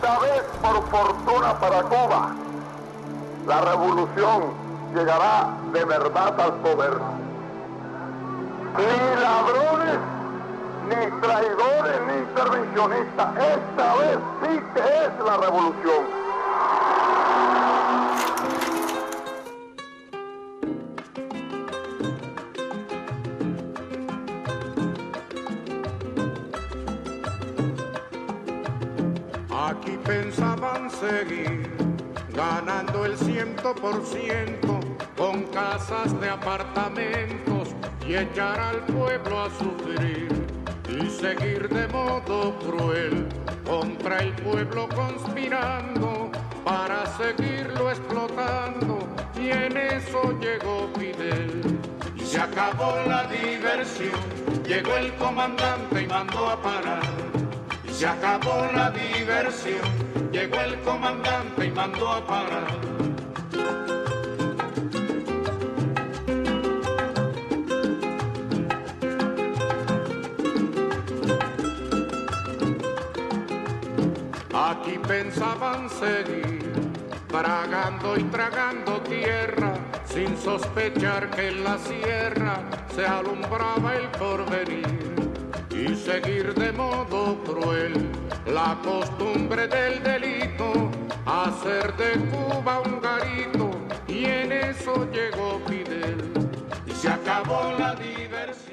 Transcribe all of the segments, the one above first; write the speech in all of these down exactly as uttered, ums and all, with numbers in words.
esta vez, por fortuna para Cuba, la revolución llegará de verdad al poder. Ni ladrones, ni traidores, ni intervencionistas. Esta vez sí que es la revolución. Aquí pensaban seguir ganando el ciento por ciento con casas de apartamentos y echar al pueblo a sufrir y seguir de modo cruel contra el pueblo conspirando para seguirlo explotando, y en eso llegó Fidel y se acabó la diversión. Llegó el comandante y mandó a parar. Se acabó la diversión, llegó el comandante y mandó a parar. Aquí pensaban seguir, tragando y tragando tierra, sin sospechar que en la sierra se alumbraba el porvenir. Y seguir de modo cruel la costumbre del delito, hacer de Cuba un garito, y en eso llegó Fidel y se acabó la diversión.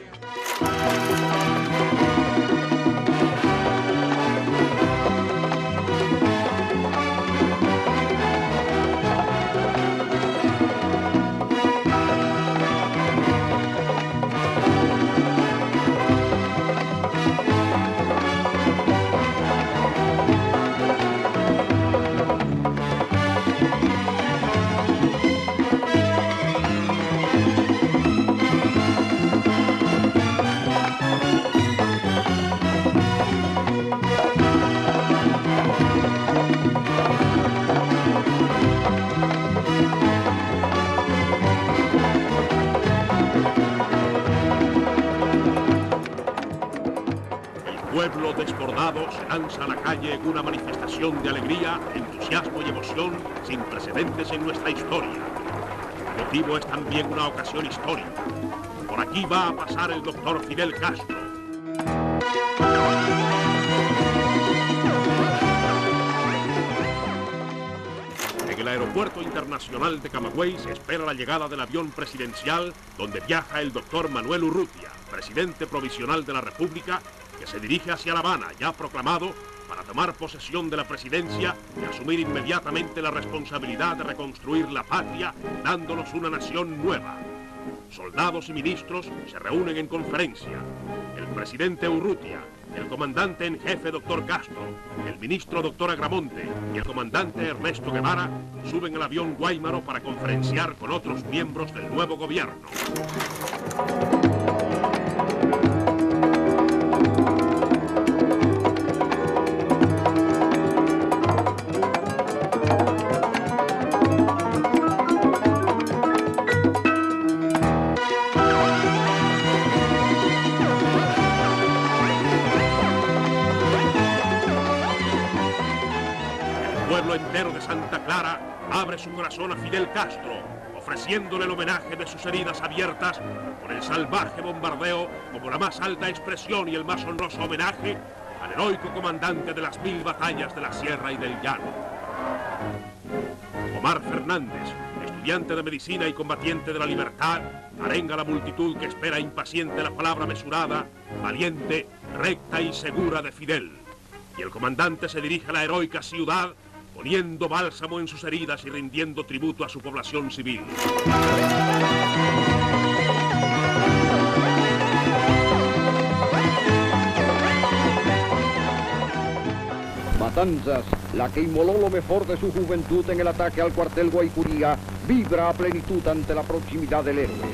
El pueblo desbordado se lanza a la calle en una manifestación de alegría, entusiasmo y emoción sin precedentes en nuestra historia. El motivo es también una ocasión histórica. Por aquí va a pasar el doctor Fidel Castro. En el aeropuerto internacional de Camagüey se espera la llegada del avión presidencial donde viaja el doctor Manuel Urrutia, presidente provisional de la República, que se dirige hacia La Habana, ya proclamado, para tomar posesión de la presidencia y asumir inmediatamente la responsabilidad de reconstruir la patria, dándonos una nación nueva. Soldados y ministros se reúnen en conferencia. El presidente Urrutia, el comandante en jefe doctor Castro, el ministro doctor Agramonte y el comandante Ernesto Guevara suben al avión Guaymaro para conferenciar con otros miembros del nuevo gobierno. El pueblo entero de Santa Clara abre su corazón a Fidel Castro, ofreciéndole el homenaje de sus heridas abiertas con el salvaje bombardeo como la más alta expresión y el más honroso homenaje al heroico comandante de las mil batallas de la Sierra y del Llano. Omar Fernández, estudiante de medicina y combatiente de la libertad, arenga a la multitud que espera impaciente la palabra mesurada, valiente, recta y segura de Fidel. Y el comandante se dirige a la heroica ciudad, poniendo bálsamo en sus heridas y rindiendo tributo a su población civil. Matanzas, la que inmoló lo mejor de su juventud en el ataque al cuartel Guaycuría, vibra a plenitud ante la proximidad del héroe.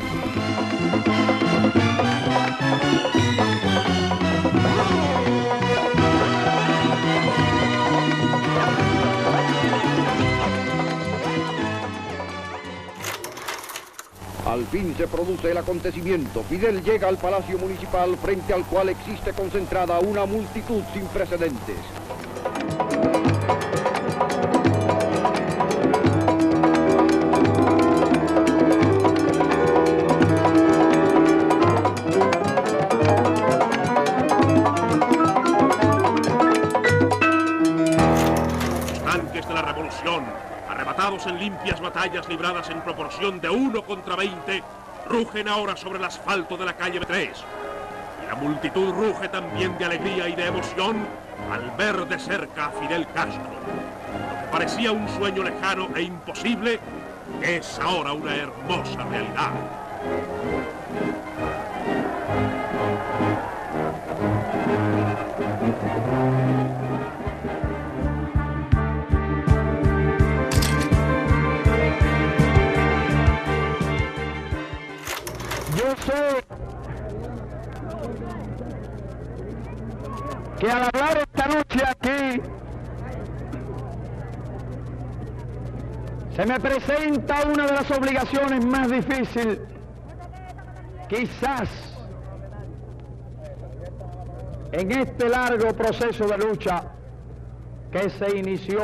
Al fin se produce el acontecimiento. Fidel llega al Palacio Municipal, frente al cual existe concentrada una multitud sin precedentes. arrebatados en limpias batallas libradas en proporción de uno contra veinte, rugen ahora sobre el asfalto de la calle B tres. Y la multitud ruge también de alegría y de emoción al ver de cerca a Fidel Castro. Lo que parecía un sueño lejano e imposible es ahora una hermosa realidad. Yo sé que al hablar esta noche aquí se me presenta una de las obligaciones más difíciles, quizás, en este largo proceso de lucha que se inició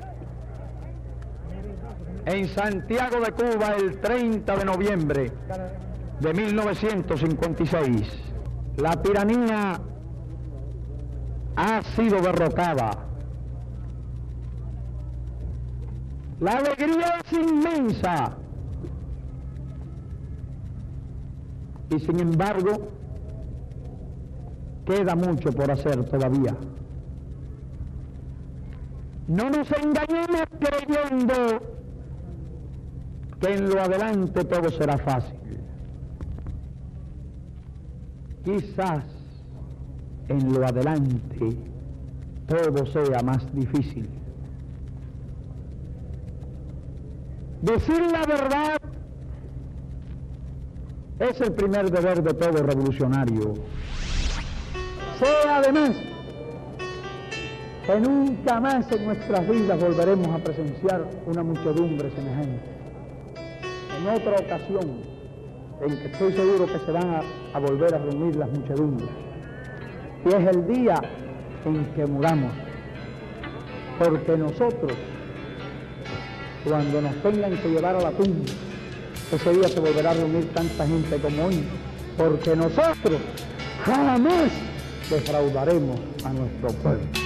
en Santiago de Cuba el treinta de noviembre de mil novecientos cincuenta y seis. La tiranía ha sido derrotada. La alegría es inmensa. Y sin embargo, queda mucho por hacer todavía. No nos engañemos creyendo que en lo adelante todo será fácil. Quizás en lo adelante todo sea más difícil. Decir la verdad es el primer deber de todo revolucionario. Sé además que nunca más en nuestras vidas volveremos a presenciar una muchedumbre semejante. En otra ocasión, en que estoy seguro que se van a, a volver a reunir las muchedumbres, y es el día en que muramos, porque nosotros, cuando nos tengan que llevar a la tumba, ese día se volverá a reunir tanta gente como hoy, porque nosotros jamás defraudaremos a nuestro pueblo.